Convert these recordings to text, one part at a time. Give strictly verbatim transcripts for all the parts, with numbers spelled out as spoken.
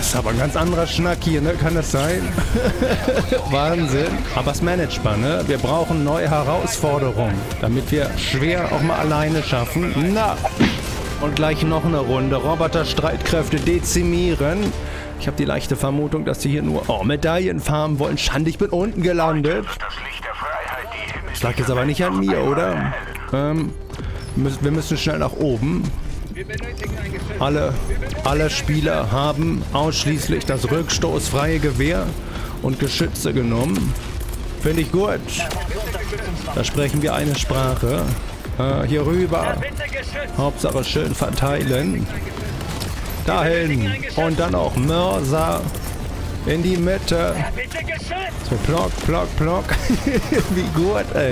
ist aber ein ganz anderer Schnack hier, ne? Kann das sein? Wahnsinn. Aber es managebar, ne? Wir brauchen neue Herausforderungen, damit wir schwer auch mal alleine schaffen. Na! Und gleich noch eine Runde. Roboter-Streitkräfte dezimieren. Ich habe die leichte Vermutung, dass sie hier nur oh, Medaillen farmen wollen. Schande, ich bin unten gelandet. Das lag jetzt aber nicht an mir, oder? Ähm, wir müssen schnell nach oben. Alle, alle Spieler haben ausschließlich das rückstoßfreie Gewehr und Geschütze genommen. Finde ich gut. Da sprechen wir eine Sprache. Äh, hier rüber. Hauptsache schön verteilen. Dahin. Und dann auch Mörser. In die Mitte. So, plock, plock, plock. Wie gut, ey.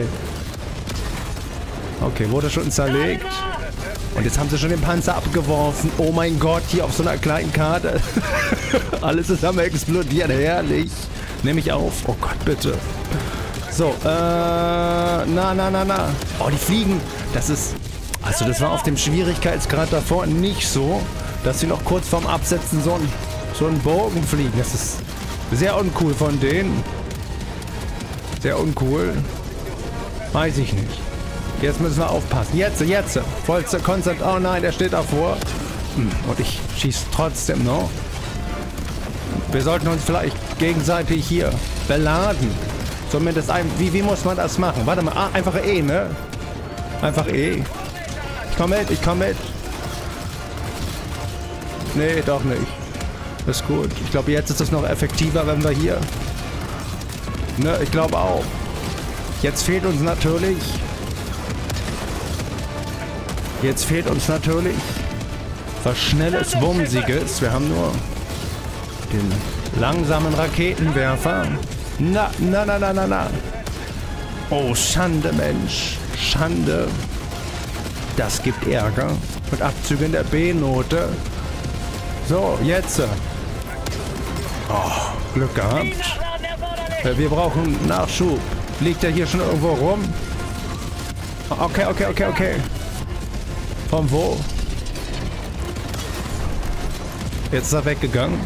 Okay, wurde schon zerlegt. Und jetzt haben sie schon den Panzer abgeworfen. Oh mein Gott, hier auf so einer kleinen Karte. Alles ist am explodieren. Herrlich. Nehme ich auf. Oh Gott, bitte. So, äh, na, na, na, na. Oh, die fliegen. Das ist, also das war auf dem Schwierigkeitsgrad davor nicht so, dass sie noch kurz vorm Absetzen so, ein, so einen Bogen fliegen. Das ist sehr uncool von denen. Sehr uncool. Weiß ich nicht. Jetzt müssen wir aufpassen. Jetzt, jetzt. Vollste Konzept. Oh nein, der steht davor. Und ich schieße trotzdem noch. Wir sollten uns vielleicht gegenseitig hier beladen. Zumindest ein... Wie, wie muss man das machen? Warte mal. Ah, einfach E, ne? Einfach E. Ich komme mit, ich komme mit. Nee, doch nicht. Ist gut. Ich glaube, jetzt ist es noch effektiver, wenn wir hier... Ne, ich glaube auch. Jetzt fehlt uns natürlich... Jetzt fehlt uns natürlich was Schnelles, Bumsiges. Wir haben nur den langsamen Raketenwerfer. Na, na, na, na, na, na. Oh, Schande, Mensch. Schande. Das gibt Ärger. Und Abzüge in der B-Note. So, jetzt. Oh, Glück gehabt. Wir brauchen Nachschub. Liegt er hier schon irgendwo rum? Okay, okay, okay, okay. Von wo? Jetzt ist er weggegangen.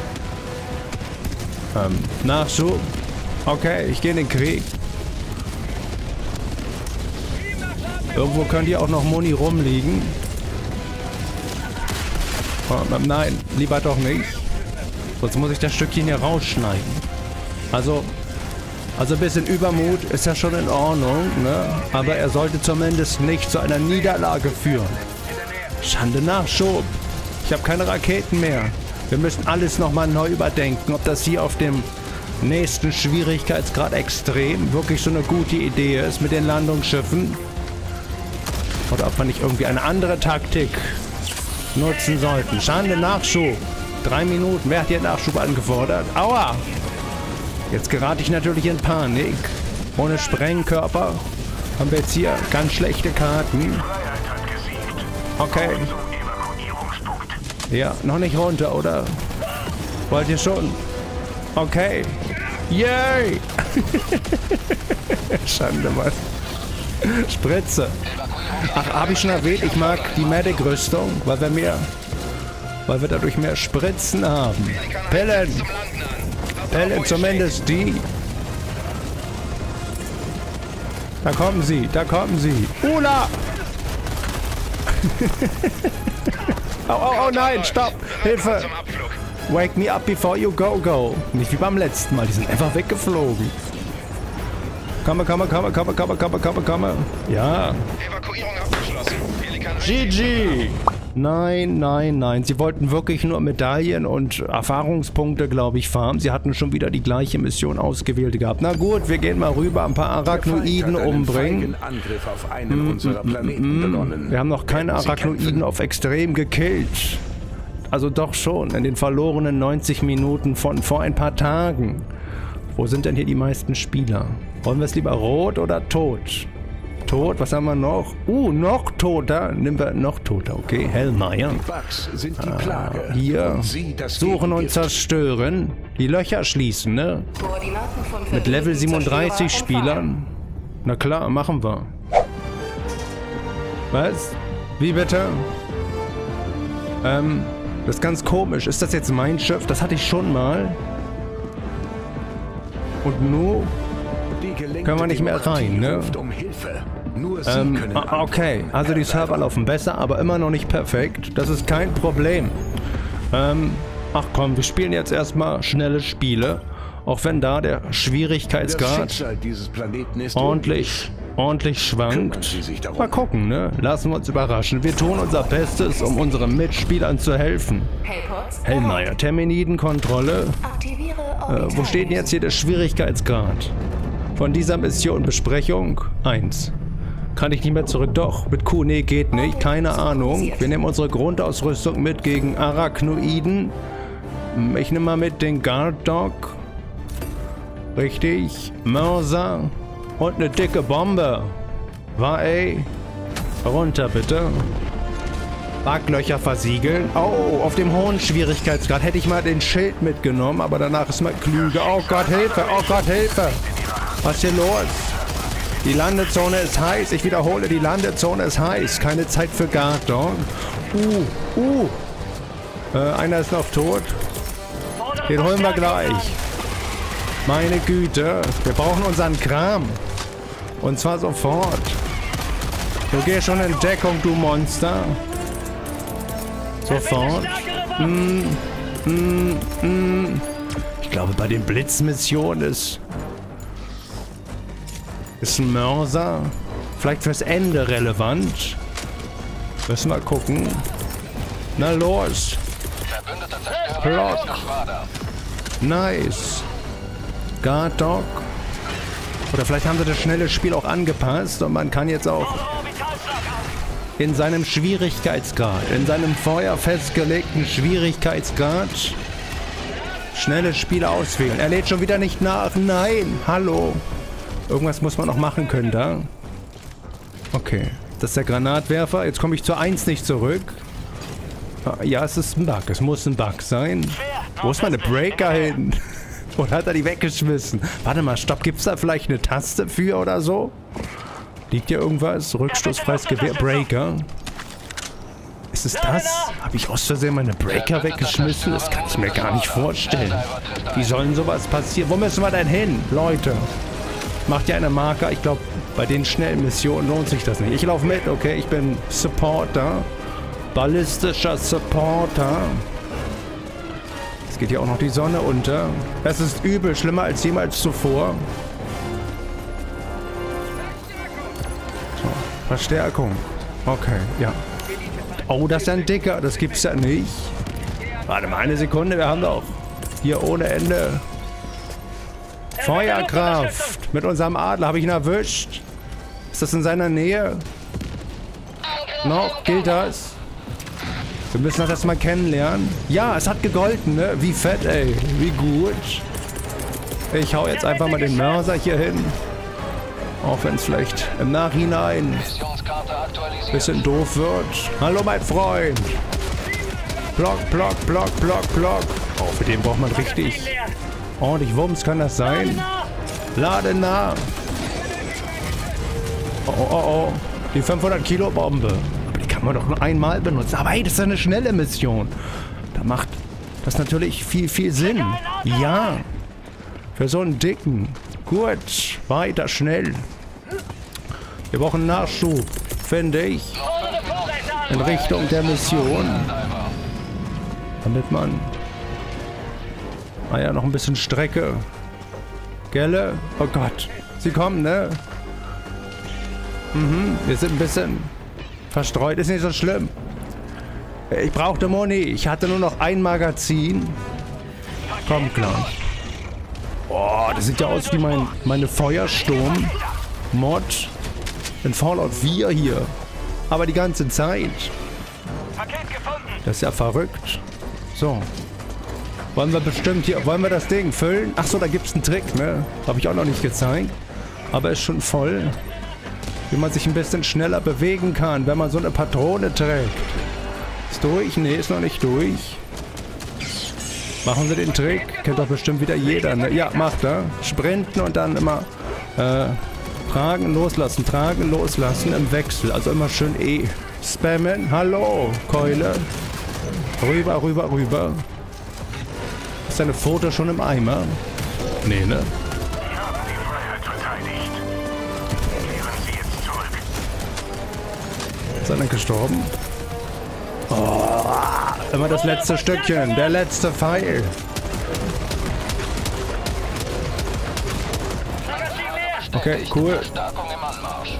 Ähm, Nachschub. Okay, ich gehe in den Krieg. Irgendwo können die auch noch Muni rumliegen. Oh, nein, lieber doch nicht. Sonst muss ich das Stückchen hier rausschneiden. Also, also ein bisschen Übermut ist ja schon in Ordnung, ne? Aber er sollte zumindest nicht zu einer Niederlage führen. Schande, Nachschub. Ich habe keine Raketen mehr. Wir müssen alles nochmal neu überdenken, ob das hier auf dem nächsten Schwierigkeitsgrad extrem wirklich so eine gute Idee ist mit den Landungsschiffen. Oder ob wir nicht irgendwie eine andere Taktik nutzen sollten. Schande, Nachschub. Drei Minuten. Wer hat hier Nachschub angefordert? Aua! Jetzt gerate ich natürlich in Panik. Ohne Sprengkörper haben wir jetzt hier ganz schlechte Karten. Okay. Ja, noch nicht runter, oder? Wollt ihr schon? Okay. Yay! Schande, Mann. Spritze. Ach, habe ich schon erwähnt, ich mag die Medic-Rüstung, weil wir mehr, weil wir dadurch mehr Spritzen haben. Pillen! Pillen, zumindest die. Da kommen sie, da kommen sie. Ula! Oh, oh, oh nein, stopp! Hilfe! Wake me up before you go, go. Nicht wie beim letzten Mal, die sind einfach weggeflogen. Komme, komme, komme, komme, komme, komme, komme, komme. Ja. Evakuierung abgeschlossen. G G! Nein, nein, nein. Sie wollten wirklich nur Medaillen und Erfahrungspunkte, glaube ich, farmen. Sie hatten schon wieder die gleiche Mission ausgewählt gehabt. Na gut, wir gehen mal rüber, ein paar Arachnoiden umbringen. Angriff auf einen unserer Planeten begonnen. Wir haben noch keine Arachnoiden auf extrem gekillt. Also doch schon, in den verlorenen neunzig Minuten von vor ein paar Tagen. Wo sind denn hier die meisten Spieler? Wollen wir es lieber rot oder tot? Tot, was haben wir noch? Uh, noch toter. Nehmen wir noch toter, okay. Hellmeier. Die Bugs sind die Plage. Ah, hier. Und sie das Suchen und Gegengift. zerstören. Die Löcher schließen, ne? Mit Level siebenunddreißig Spielern. Na klar, machen wir. Was? Wie bitte? Ähm, Das ist ganz komisch. Ist das jetzt mein Schiff? Das hatte ich schon mal. Und nun können wir nicht mehr rein, ne? Um Hilfe. Nur Sie Ähm, können okay, also die Server laufen besser, aber immer noch nicht perfekt. Das ist kein Problem. Ähm, ach komm, wir spielen jetzt erstmal schnelle Spiele. Auch wenn da der Das Schwierigkeitsgrad Schicksal dieses Planeten ist ordentlich, ordentlich Kümmern schwankt. Sie sich darum. Mal gucken, ne? Lassen wir uns überraschen. Wir tun unser Bestes, um unseren Mitspielern zu helfen. Hellmeier, Terminidenkontrolle. Äh, wo steht denn jetzt hier der Schwierigkeitsgrad? Von dieser Mission Besprechung? eins. Kann ich nicht mehr zurück? Doch, mit Q, nee, geht nicht. Keine Ahnung. Wir nehmen unsere Grundausrüstung mit gegen Arachnoiden. Ich nehme mal mit den Guard Dog. Richtig. Mörser. Und eine dicke Bombe. War ey. Runter bitte. Backlöcher versiegeln. Oh, auf dem hohen Schwierigkeitsgrad hätte ich mal den Schild mitgenommen, aber danach ist mal klüger. Oh Gott, Hilfe! Oh Gott, Hilfe! Was ist hier los? Die Landezone ist heiß. Ich wiederhole, die Landezone ist heiß. Keine Zeit für Guard Dog. Uh, uh. Äh, einer ist noch tot. Den holen wir gleich. Meine Güte. Wir brauchen unseren Kram. Und zwar sofort. Du gehst schon in Deckung, du Monster. Sofort. Mm, mm, mm. Ich glaube, bei den Blitzmissionen ist... Ist ein Mörser. Vielleicht fürs Ende relevant. Müssen wir gucken. Na los. Block. Nice. Guard Dog. Oder vielleicht haben sie das schnelle Spiel auch angepasst und man kann jetzt auch in seinem Schwierigkeitsgrad, in seinem vorher festgelegten Schwierigkeitsgrad schnelle Spiele auswählen. Er lädt schon wieder nicht nach. Nein, hallo. Irgendwas muss man noch machen können da. Okay, das ist der Granatwerfer. Jetzt komme ich zur eins nicht zurück. Ja, es ist ein Bug. Es muss ein Bug sein. Wo ist meine Breaker hin? Oder hat er die weggeschmissen? Warte mal, stopp. Gibt es da vielleicht eine Taste für oder so? Liegt hier irgendwas? Rückstoßfreies Gewehr. Breaker. Ist es das? Habe ich aus Versehen meine Breaker weggeschmissen? Das kann ich mir gar nicht vorstellen. Wie sollen sowas passieren? Wo müssen wir denn hin, Leute? Macht ja eine Marker. Ich glaube, bei den schnellen Missionen lohnt sich das nicht. Ich laufe mit, okay? Ich bin Supporter. Ballistischer Supporter. Es geht hier auch noch die Sonne unter. Es ist übel, schlimmer als jemals zuvor. So, Verstärkung. Okay, ja. Oh, das ist ja ein dicker. Das gibt's ja nicht. Warte mal eine Sekunde. Wir haben doch hier ohne Ende Feuerkraft. Mit unserem Adler. Habe ich ihn erwischt? Ist das in seiner Nähe? Noch? Gilt das? Wir müssen das erstmal kennenlernen. Ja, es hat gegolten, ne? Wie fett, ey. Wie gut. Ich hau jetzt einfach mal den Mörser hier hin. Auch wenn es vielleicht im Nachhinein ein bisschen doof wird. Hallo, mein Freund. Block, Block, Block, Block, Block. Oh, für den braucht man richtig ordentlich Wumms. Kann das sein? Lade nah. Oh, oh, oh. Die fünfhundert Kilo Bombe. Aber die kann man doch nur einmal benutzen. Aber hey, das ist eine schnelle Mission. Da macht das natürlich viel, viel Sinn. Ja. Für so einen dicken. Gut. Weiter, schnell. Wir brauchen Nachschub, finde ich. In Richtung der Mission. Damit man... Ah ja, noch ein bisschen Strecke. Gelle? Oh Gott. Sie kommen, ne? Mhm, wir sind ein bisschen verstreut. Ist nicht so schlimm. Ich brauchte Moni. Ich hatte nur noch ein Magazin. Komm klar. Oh, das sieht ja aus wie mein, meine Feuersturm-Mod in Fallout vier hier. Aber die ganze Zeit. Das ist ja verrückt. So. Wollen wir bestimmt hier... Wollen wir das Ding füllen? Achso, da gibt es einen Trick, ne? Habe ich auch noch nicht gezeigt. Aber ist schon voll. Wie man sich ein bisschen schneller bewegen kann, wenn man so eine Patrone trägt. Ist durch? Ne, ist noch nicht durch. Machen wir den Trick. Kennt doch bestimmt wieder jeder, ne? Ja, macht er. Sprinten und dann immer äh, tragen, loslassen, tragen, loslassen im Wechsel. Also immer schön E spammen. Hallo, Keule. Rüber, rüber, rüber. Ist deine Foto schon im Eimer? Nee, ne? Wir haben die Freiheit verteidigt. Kehren Sie jetzt zurück. Ist er denn gestorben? Oh, immer das letzte Stückchen. Der letzte Pfeil. Okay, cool. Verstärkung im Anmarsch.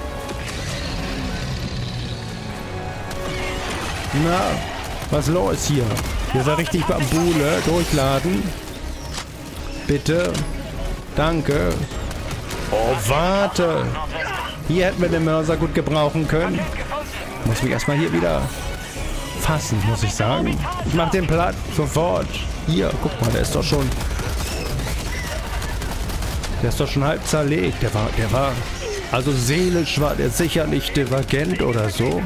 Na, was los hier? Hier ist er richtig Bambule. Durchladen. Bitte. Danke. Oh, warte. Hier hätten wir den Mörser gut gebrauchen können. Muss mich erstmal hier wieder fassen, muss ich sagen. Ich mach den platt. Sofort. Hier, guck mal, der ist doch schon... Der ist doch schon halb zerlegt. Der war, der war... Also seelisch war der sicher nicht divergent oder so.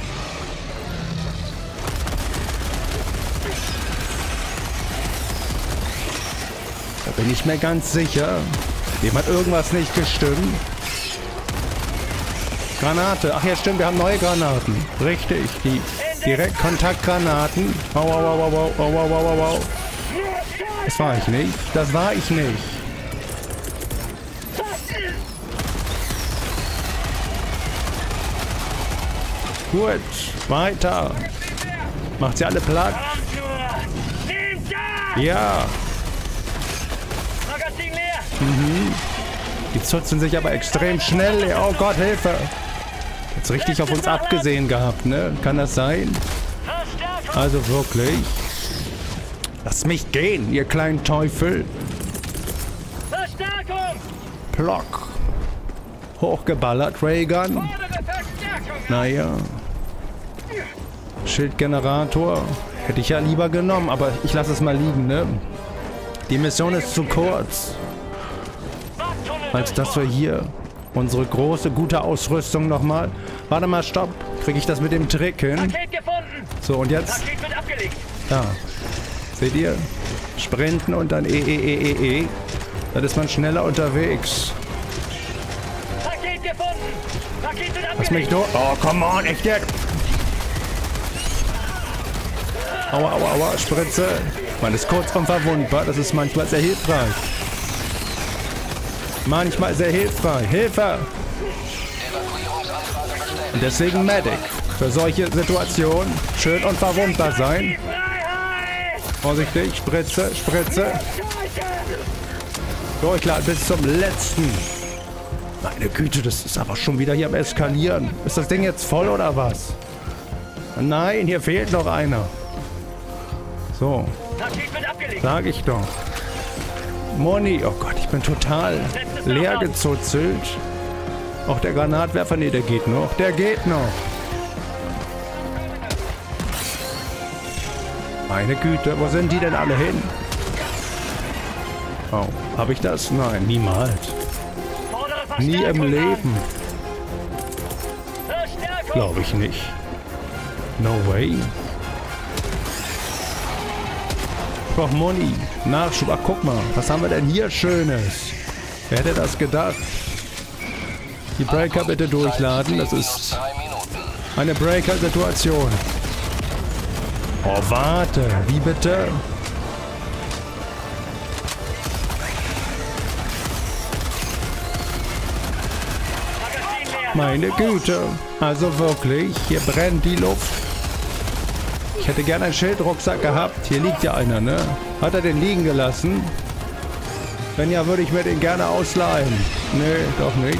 Da bin ich mir ganz sicher. Dem hat irgendwas nicht gestimmt. Granate. Ach ja, stimmt, wir haben neue Granaten. Richtig, die Direktkontaktgranaten. Au, au, au, au, au, au, au, au, au. Das war ich nicht. Das war ich nicht. Gut, weiter. Macht sie alle platt. Ja. Mhm. Die zutzen sich aber extrem schnell. Oh Gott, Hilfe. Jetzt richtig auf uns abgesehen gehabt, ne? Kann das sein? Also wirklich. Lass mich gehen, ihr kleinen Teufel. Plock. Hochgeballert, Raygun. Naja. Schildgenerator. Hätte ich ja lieber genommen, aber ich lasse es mal liegen, ne? Die Mission ist zu kurz. Als dass wir hier unsere große, gute Ausrüstung nochmal... Warte mal, stopp. Kriege ich das mit dem Trick hin? So, und jetzt... Ja. Seht ihr? Sprinten und dann E, E, E, E, E. Dann ist man schneller unterwegs. Lass mich durch. Oh, come on, echt jetzt. Aua, aua, aua, Spritze. Man ist kurz unverwundbar. Das ist manchmal sehr hilfreich. Manchmal sehr hilfreich. Hilfe! Und deswegen Medic. Für solche Situationen schön unverwundbar sein. Vorsichtig, Spritze, Spritze. Durchladen bis zum letzten. Meine Güte, das ist aber schon wieder hier am Eskalieren. Ist das Ding jetzt voll oder was? Nein, hier fehlt noch einer. So. Sag ich doch. Moni, oh Gott, ich bin total leer gezuzelt. Auch der Granatwerfer, nee, der geht noch. Der geht noch. Meine Güte, wo sind die denn alle hin? Oh, habe ich das? Nein, niemals. Nie im Leben. Glaube ich nicht. No way. Ich brauche Moni. Nachschub. Ach, guck mal. Was haben wir denn hier Schönes? Wer hätte das gedacht? Die Breaker bitte durchladen. Das ist eine Breaker-Situation. Oh, warte. Wie bitte? Meine Güte. Also wirklich, hier brennt die Luft. Ich hätte gerne einen Schildrucksack gehabt. Hier liegt ja einer, ne? Hat er den liegen gelassen? Wenn ja, würde ich mir den gerne ausleihen. Nee, doch nicht.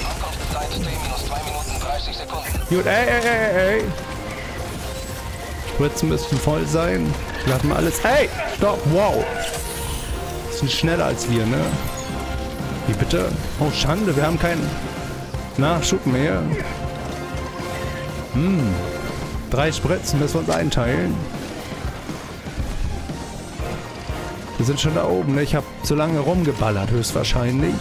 Gut, ey, ey, ey, ey. Spritzen müssten voll sein. Wir hatten alles. Ey, stopp, wow. Die sind schneller als wir, ne? Wie bitte? Oh, Schande, wir haben keinen Nachschub mehr. Hm. Drei Spritzen müssen wir uns einteilen. Wir sind schon da oben, ne? Ich habe zu lange rumgeballert, höchstwahrscheinlich.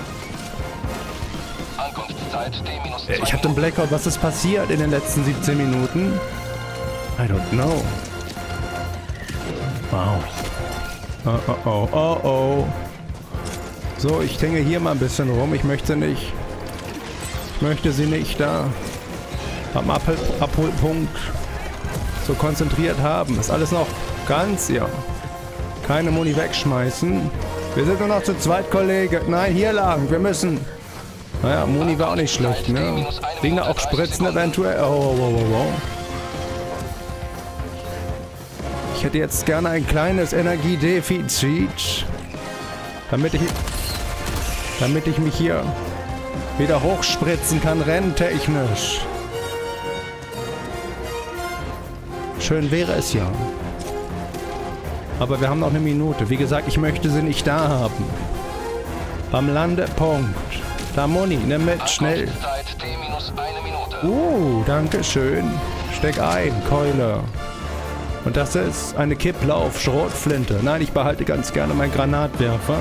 Ich habe den Blackout. Was ist passiert in den letzten siebzehn Minuten? I don't know. Wow. Oh, oh, oh, oh, oh. So, ich hänge hier mal ein bisschen rum. Ich möchte nicht... Ich möchte sie nicht da am Abhol Abholpunkt so konzentriert haben. Ist alles noch ganz, ja. Keine Muni wegschmeißen. Wir sind nur noch zu zweit, Kollege. Nein, hier lang. Wir müssen... Naja, Muni war auch nicht schlecht, ne? Kriegen da auch Spritzen eventuell? Oh, wow, wow, wow. Ich hätte jetzt gerne ein kleines Energiedefizit. Damit ich... Damit ich mich hier wieder hochspritzen kann, renntechnisch. Schön wäre es ja. Aber wir haben noch eine Minute. Wie gesagt, ich möchte sie nicht da haben. Beim Landepunkt. Da Moni, nimm mit, schnell. Uh, danke schön. Steck ein, Keule. Und das ist eine Kipplauf-Schrotflinte. Nein, ich behalte ganz gerne meinen Granatwerfer.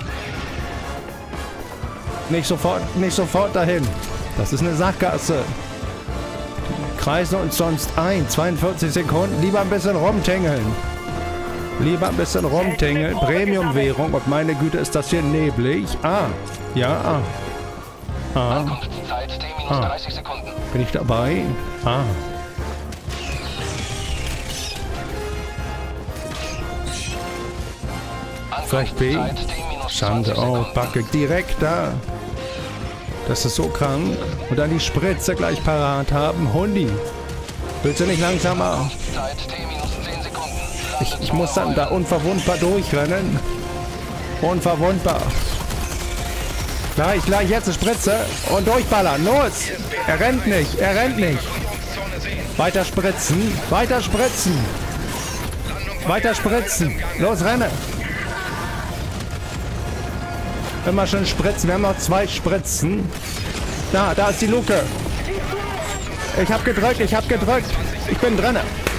Nicht sofort, nicht sofort dahin. Das ist eine Sackgasse. Die kreisen uns sonst ein. zweiundvierzig Sekunden. Lieber ein bisschen rumtingeln. Lieber ein bisschen rumtingeln. Premium-Währung. Und meine Güte, ist das hier neblig. Ah, ja, ah. Ah. Ah. Bin ich dabei? Ah. Vielleicht B. Schande. Oh, Backe. Direkt da. Das ist so krank. Und dann die Spritze gleich parat haben. Hundi. Willst du nicht langsamer? Ich, ich muss dann da unverwundbar durchrennen. Unverwundbar. Gleich, gleich, jetzt eine Spritze und durchballern. Los! Er rennt nicht, er rennt nicht. Weiter spritzen, weiter spritzen. Weiter spritzen. Los, renne. Immer schön spritzen. Wir haben noch zwei Spritzen. Da, da ist die Luke. Ich hab gedrückt, ich hab gedrückt. Ich bin drinne.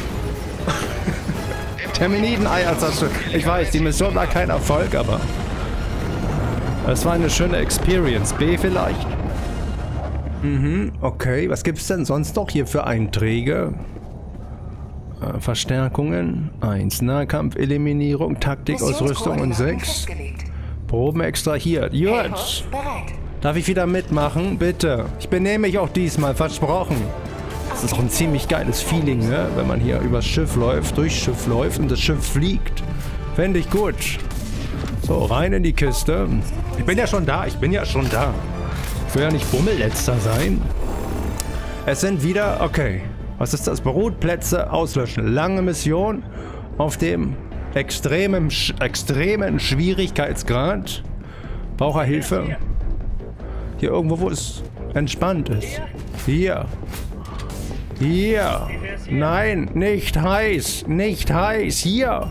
Terminiden-Eier, sagst du. Ich weiß, die Mission war kein Erfolg, aber... Es war eine schöne Experience. B vielleicht? Mhm, okay. Was gibt's denn sonst noch hier für Einträge? Äh, Verstärkungen. eins. Nahkampf-Eliminierung, Taktikausrüstung und sechs. Proben extrahiert. Gut. Darf ich wieder mitmachen? Bitte. Ich benehme mich auch diesmal. Versprochen. Das ist auch ein ziemlich geiles Feeling, ne? Wenn man hier übers Schiff läuft, durchs Schiff läuft und das Schiff fliegt. Fände ich gut. So, rein in die Kiste. Ich bin ja schon da, ich bin ja schon da. Ich will ja nicht Bummelletzter sein. Es sind wieder, okay. Was ist das? Brutplätze auslöschen. Lange Mission auf dem extremen, extremen Schwierigkeitsgrad. Braucht er Hilfe? Hier irgendwo, wo es entspannt ist. Hier. Hier. Nein, nicht heiß. Nicht heiß. Hier.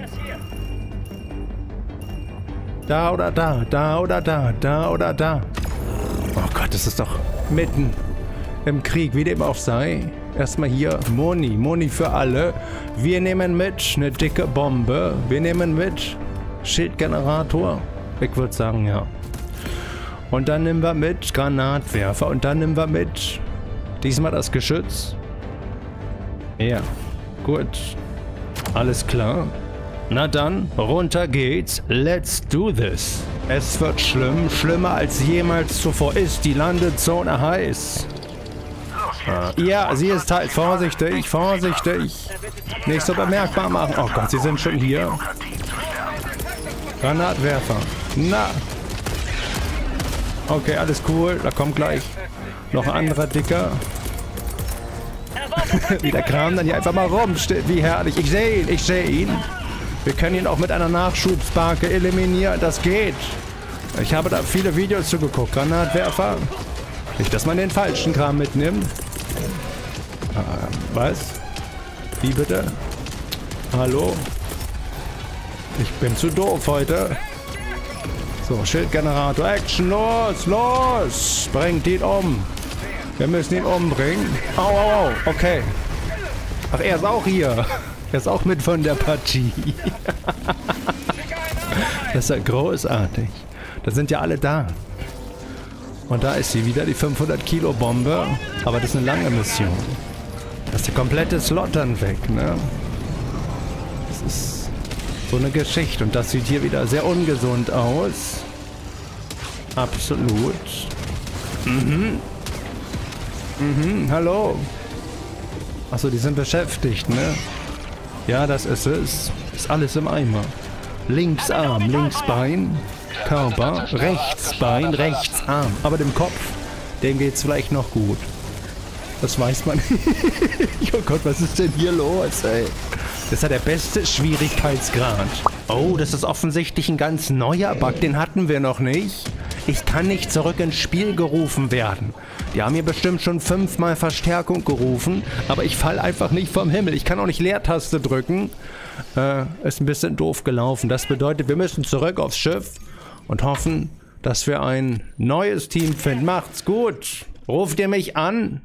Da oder da, da oder da, da oder da. Oh Gott, das ist doch mitten im Krieg, wie dem auch sei. Erstmal hier Moni, Moni für alle. Wir nehmen mit eine dicke Bombe. Wir nehmen mit Schildgenerator. Ich würde sagen, ja. Und dann nehmen wir mit Granatwerfer. Und dann nehmen wir mit diesmal das Geschütz. Ja, gut. Alles klar. Na dann, runter geht's. Let's do this. Es wird schlimm, schlimmer als jemals zuvor ist. Die Landezone heiß. Ah, ja, sie ist halt vorsichtig, vorsichtig. Nicht so bemerkbar machen. Oh Gott, sie sind schon hier. Granatwerfer. Na. Okay, alles cool. Da kommt gleich noch ein anderer Dicker. Wie der Kram dann hier einfach mal rumsteht. Wie herrlich. Ich sehe ihn, ich sehe ihn. Wir können ihn auch mit einer Nachschubsbarke eliminieren. Das geht. Ich habe da viele Videos zugeguckt. Granatwerfer. Nicht, dass man den falschen Kram mitnimmt. Ah, was? Wie bitte? Hallo? Ich bin zu doof heute. So, Schildgenerator. Action, los, los. Bringt ihn um. Wir müssen ihn umbringen. Au, au, au. Okay. Ach, er ist auch hier. Er ist auch mit von der Partie. Das ist ja großartig. Da sind ja alle da. Und da ist sie wieder, die fünfhundert Kilo Bombe. Aber das ist eine lange Mission. Da ist der komplette Slot dann weg, ne? Das ist so eine Geschichte. Und das sieht hier wieder sehr ungesund aus. Absolut. Mhm. Mhm, hallo. Achso, die sind beschäftigt, ne? Ja, das ist es. Ist alles im Eimer. Linksarm, Linksbein, Körper, Rechtsbein, Rechtsarm. Aber dem Kopf, dem geht's vielleicht noch gut. Das weiß man. Oh Gott, was ist denn hier los, ey? Das ist ja der beste Schwierigkeitsgrad. Oh, das ist offensichtlich ein ganz neuer Bug. Den hatten wir noch nicht. Ich kann nicht zurück ins Spiel gerufen werden. Die haben mir bestimmt schon fünfmal Verstärkung gerufen, aber ich fall einfach nicht vom Himmel. Ich kann auch nicht Leertaste drücken. Äh, ist ein bisschen doof gelaufen. Das bedeutet, wir müssen zurück aufs Schiff und hoffen, dass wir ein neues Team finden. Macht's gut. Ruft ihr mich an?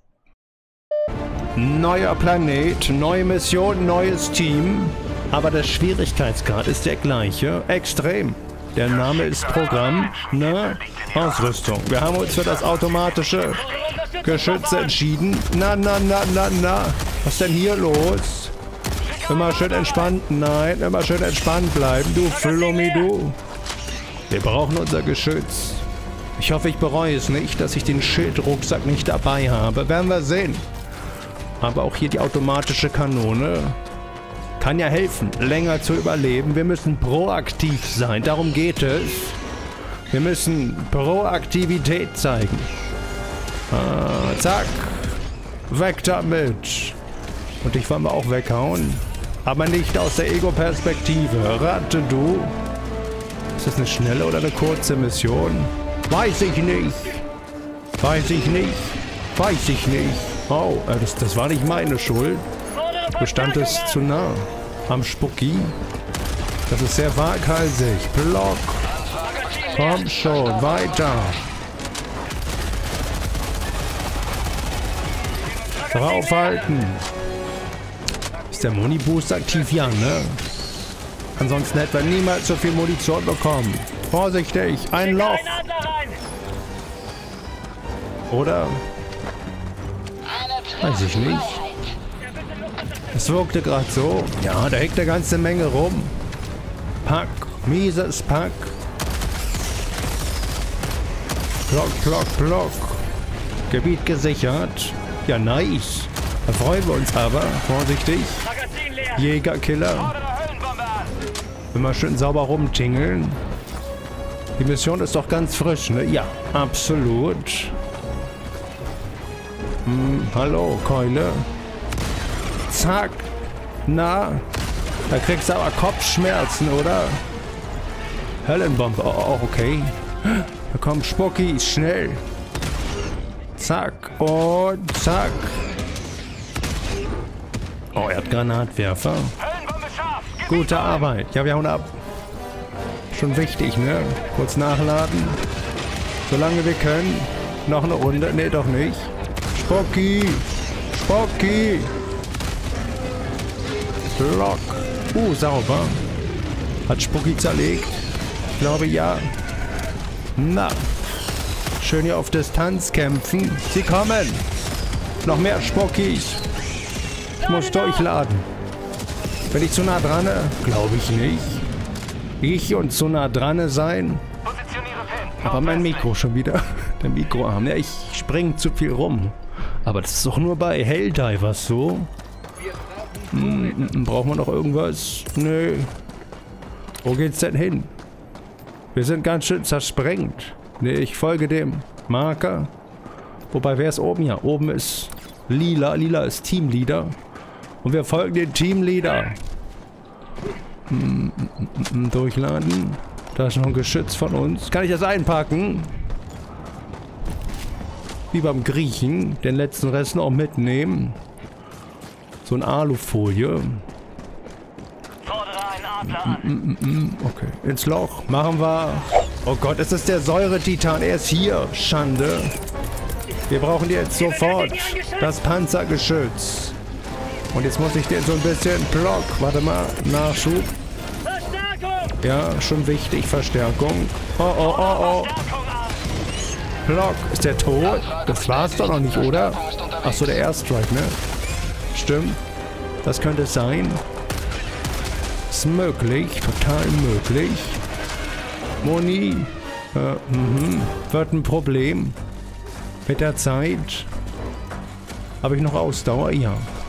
Neuer Planet, neue Mission, neues Team. Aber der Schwierigkeitsgrad ist der gleiche. Extrem. Der Name ist Programm, ne? Ausrüstung. Wir haben uns für das automatische Geschütz entschieden. Na, na, na, na, na. Was ist denn hier los? Immer schön entspannt. Nein, immer schön entspannt bleiben. Du Flummi, du. Wir brauchen unser Geschütz. Ich hoffe, ich bereue es nicht, dass ich den Schildrucksack nicht dabei habe. Werden wir sehen. Aber auch hier die automatische Kanone kann ja helfen, länger zu überleben. Wir müssen proaktiv sein, darum geht es. Wir müssen Proaktivität zeigen. Ah, zack. Weg damit. Und dich wollen wir auch weghauen. Aber nicht aus der Ego-Perspektive. Rate du. Ist das eine schnelle oder eine kurze Mission? Weiß ich nicht. Weiß ich nicht. Weiß ich nicht. Oh, das, das war nicht meine Schuld. Du standest zu nah am Spucki. Das ist sehr waghalsig. Block. Komm schon, weiter. Draufhalten. Ist der Muni-Boost aktiv? Ja, ne? Ansonsten hätten wir niemals so viel Munition bekommen. Vorsichtig, ein Loch. Oder? Weiß ich nicht. Es wirkte gerade so. Ja, da hängt eine ganze Menge rum. Pack. Mieses Pack. Block, Block, Block. Gebiet gesichert. Ja, nice. Da freuen wir uns aber. Vorsichtig. Jägerkiller. Immer schön sauber rumtingeln. Die Mission ist doch ganz frisch, ne? Ja, absolut. Hm, hallo, Keule. Zack. Na. Da kriegst du aber Kopfschmerzen, oder? Höllenbombe. Oh, oh, okay. Da kommen Spuckis. Schnell. Zack. Und zack. Oh, er hat Granatwerfer. Gute Arbeit. Ja, wir hauen ab. Schon wichtig, ne? Kurz nachladen. Solange wir können. Noch eine Runde. Ne, doch nicht. Spucki. Spucki. Block. Uh, sauber. Hat Spucki zerlegt? Ich glaube, ja. Na. Schön hier auf Distanz kämpfen. Sie kommen. Noch mehr Spuckis. Ich muss durchladen. Bin ich zu nah dran? Glaube ich nicht. Ich und zu nah dran sein. Aber mein Mikro schon wieder. Der Mikroarm. Ja, ich springe zu viel rum. Aber das ist doch nur bei Helldivers so. Hm, brauchen wir noch irgendwas? Nö. Wo geht's denn hin? Wir sind ganz schön zersprengt. Nee, ich folge dem Marker. Wobei, wer ist oben? Ja, oben ist Lila. Lila ist Teamleader. Und wir folgen den Teamleader. Hm, durchladen. Da ist noch ein Geschütz von uns. Kann ich das einpacken? Wie beim Griechen. Den letzten Rest noch mitnehmen. So eine Alufolie. Okay, ins Loch. Machen wir. Oh Gott, es ist der Säuretitan. Er ist hier. Schande. Wir brauchen jetzt sofort das Panzergeschütz. Und jetzt muss ich den so ein bisschen Block. Warte mal. Nachschub. Ja, schon wichtig. Verstärkung. Oh, oh, oh, oh. Block. Ist der tot? Das war's doch noch nicht, oder? Achso, der Airstrike, ne? Stimmt. Das könnte es sein. Ist möglich. Total möglich. Moni. Äh, mhm. Wird ein Problem. Mit der Zeit. Habe ich noch Ausdauer? Ja.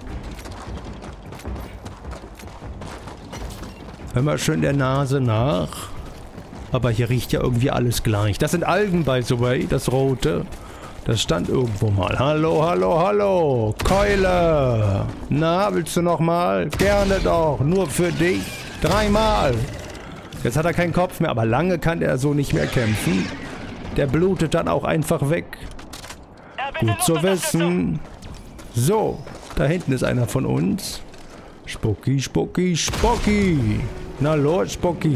Hör mal schön der Nase nach. Aber hier riecht ja irgendwie alles gleich. Das sind Algen, by the way, das rote. Das stand irgendwo mal. Hallo, hallo, hallo. Keule. Na, willst du noch mal? Gerne doch. Nur für dich. Dreimal. Jetzt hat er keinen Kopf mehr, aber lange kann er so nicht mehr kämpfen. Der blutet dann auch einfach weg. Gut zu wissen. So, da hinten ist einer von uns. Spucki, Spucki, Spucki. Na los, Spucki.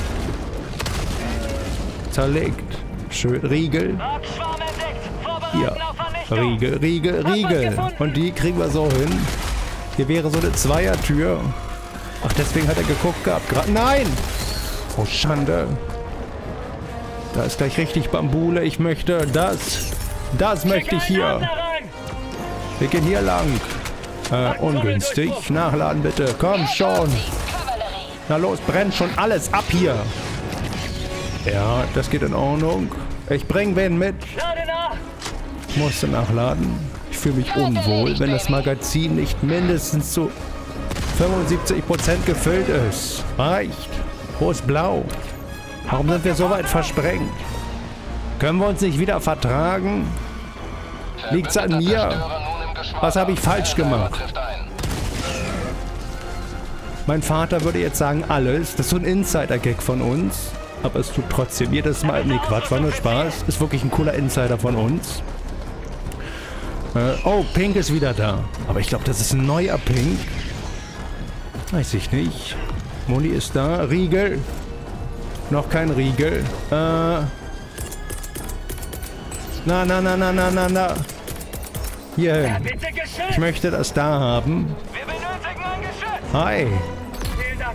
Zerlegt. Schön Riegel. Hier. Riegel, Riegel, Riegel. Und die kriegen wir so hin. Hier wäre so eine Zweiertür. Ach, deswegen hat er geguckt gehabt. Gra Nein! Oh, Schande. Da ist gleich richtig Bambule. Ich möchte das. Das möchte ich hier. Wir gehen hier lang. Äh, ungünstig. Nachladen bitte. Komm schon. Na los, brennt schon alles ab hier. Ja, das geht in Ordnung. Ich bring wen mit. Musste nachladen. Ich fühle mich unwohl, wenn das Magazin nicht mindestens zu fünfundsiebzig Prozent gefüllt ist. Reicht. Wo ist blau? Warum sind wir so weit versprengt? Können wir uns nicht wieder vertragen? Liegt's an mir? Was habe ich falsch gemacht? Mein Vater würde jetzt sagen, alles. Das ist so ein Insider-Gag von uns. Aber es tut trotzdem jedes Mal... Nee, Quatsch, war nur Spaß. Ist wirklich ein cooler Insider von uns. Äh, oh, Pink ist wieder da. Aber ich glaube, das ist ein neuer Pink. Weiß ich nicht. Moni ist da. Riegel. Noch kein Riegel. Äh. Na, na, na, na, na, na, na. Hier hin. Ich möchte das da haben. Wir benötigen ein Geschütz. Hi. Vielen Dank.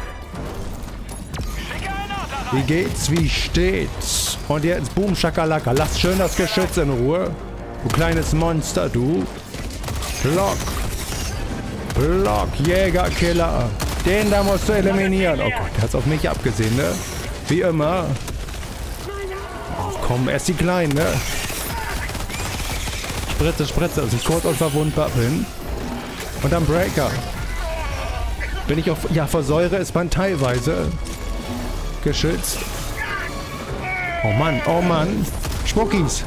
Schicke einen Ort Wie geht's? Wie steht's? Und jetzt Boom, Schakalaka. Lass schön das Geschütz in Ruhe. Du kleines Monster, du. Block. Block. Jäger, Killer. Den da musst du eliminieren. Oh Gott, der hat's auf mich abgesehen, ne? Wie immer. Oh komm, erst die Kleinen, ne? Spritze, Spritze, dass ich kurz unverwundbar bin. Und dann Breaker. Bin ich auf... Ja, vor Säure ist man teilweise geschützt. Oh Mann, oh Mann. Spuckis.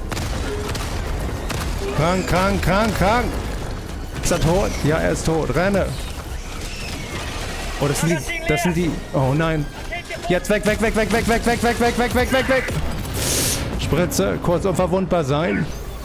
Krank, krank, krank, krank. Ist er tot? Ja, er ist tot. Renne. Oh, das sind die... Das sind die... Oh nein. Jetzt weg, weg, weg, weg, weg, weg, weg, weg, weg, weg, weg, weg, weg. Spritze, kurz unverwundbar sein.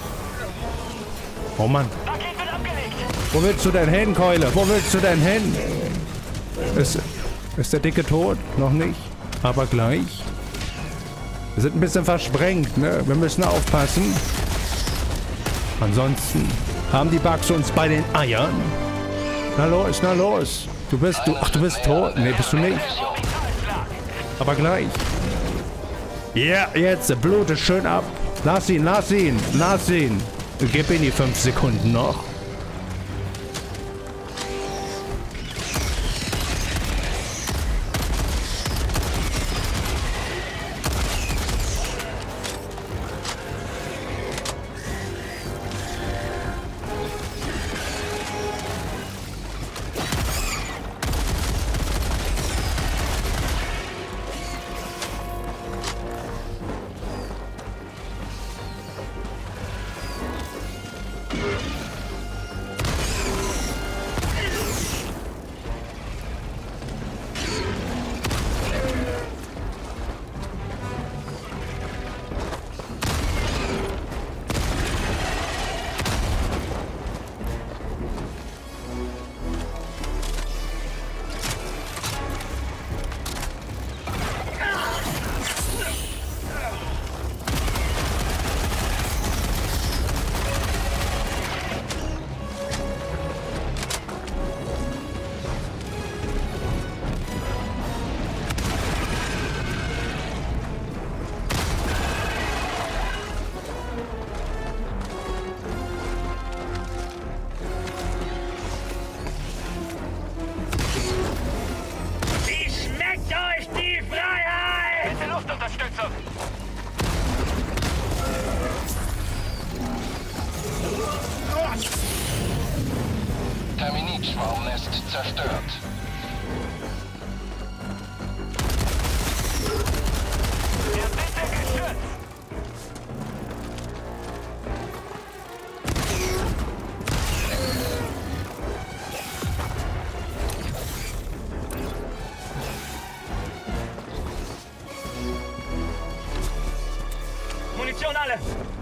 Oh Mann. Wo willst du denn hin, Keule? Wo willst du denn hin? Ist, ist der Dicke tot? Noch nicht. Aber gleich. Wir sind ein bisschen versprengt, ne? Wir müssen aufpassen. Ansonsten haben die Bugs uns bei den Eiern. Na los, na los. Du bist, du, ach, du bist tot. Ne, bist du nicht. Aber gleich. Ja, yeah, jetzt blute schön ab. Lass ihn, lass ihn, lass ihn. Gib ihm die fünf Sekunden noch. Luftunterstützung! Terminitschwarmnest zerstört. alle.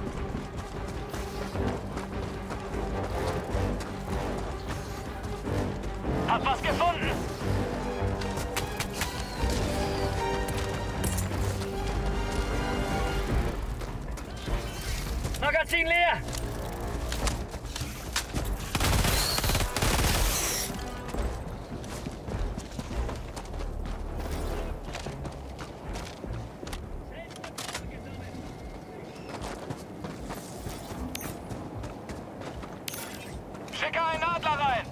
Hab was gefunden. Magazin leer. Schicke einen Adler rein.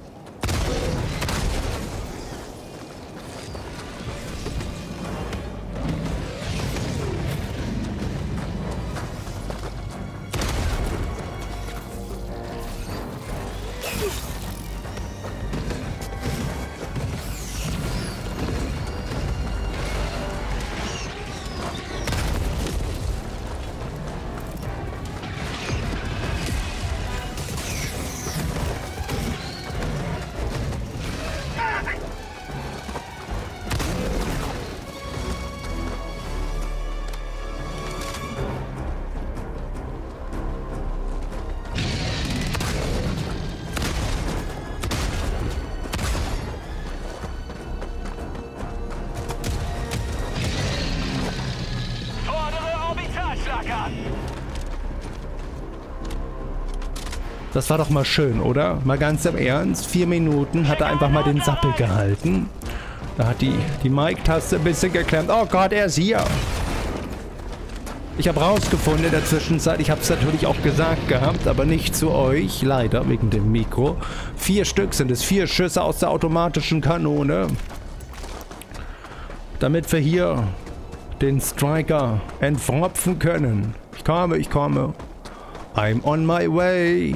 Das war doch mal schön, oder? Mal ganz im Ernst. Vier Minuten hat er einfach mal den Sappel gehalten. Da hat die, die Mike-Taste ein bisschen geklemmt. Oh Gott, er ist hier. Ich habe rausgefunden in der Zwischenzeit, ich habe es natürlich auch gesagt gehabt, aber nicht zu euch, leider, wegen dem Mikro. Vier Stück sind es, vier Schüsse aus der automatischen Kanone. Damit wir hier den Striker entfropfen können. Ich komme, ich komme. I'm on my way.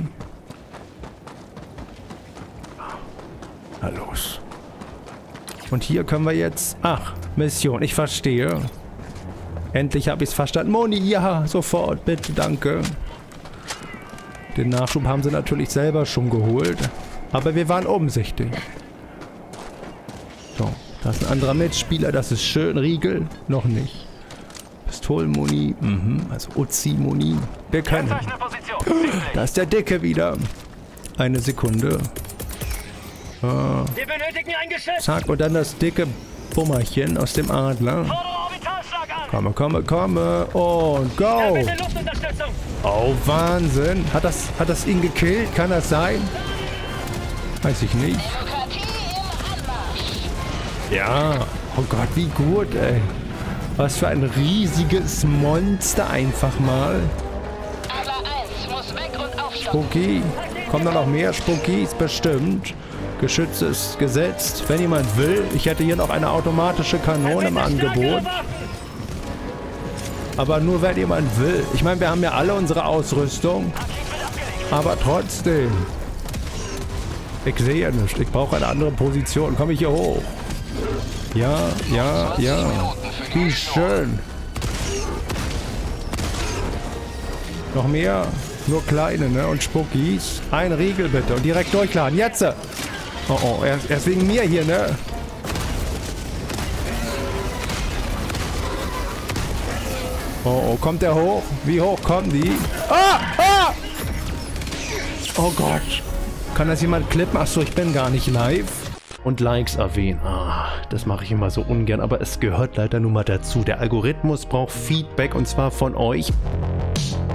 Na los. Und hier können wir jetzt... Ach, Mission, ich verstehe. Endlich habe ich es verstanden. Moni, ja, sofort, bitte, danke. Den Nachschub haben sie natürlich selber schon geholt. Aber wir waren umsichtig. So, da ist ein anderer Mitspieler, das ist schön. Riegel, noch nicht. Pistolenmuni, mhm, also Uzi-Muni. Wir können. Da ist der Dicke wieder. Eine Sekunde. Äh, Wir benötigen ein Geschütz. zack, und dann das dicke Bummerchen aus dem Adler. Fordere Orbitalschlag an. Komme, komme, komme. Und go. Bitte Luftunterstützung. Oh, Wahnsinn. Hat das, hat das ihn gekillt? Kann das sein? Weiß ich nicht. Ja. Oh Gott, wie gut, ey. Was für ein riesiges Monster einfach mal. Spooky. Kommen da noch mehr Spookies? Bestimmt. Geschütz ist gesetzt. Wenn jemand will. Ich hätte hier noch eine automatische Kanone im Angebot. Aber nur wenn jemand will. Ich meine, wir haben ja alle unsere Ausrüstung. Aber trotzdem. Ich sehe ja nichts. Ich brauche eine andere Position. Komme ich hier hoch? Ja, ja, ja. Wie schön. Noch mehr? Nur kleine, ne? Und Spookies. Ein Riegel bitte. Und direkt durchladen. Jetzt! Oh, oh. Er, er ist wegen mir hier, ne? Oh, oh. Kommt der hoch? Wie hoch kommen die? Ah! Ah! Oh Gott. Kann das jemand klippen? Achso, ich bin gar nicht live. Und Likes erwähnen. Ah, das mache ich immer so ungern, aber es gehört leider nun mal dazu. Der Algorithmus braucht Feedback und zwar von euch.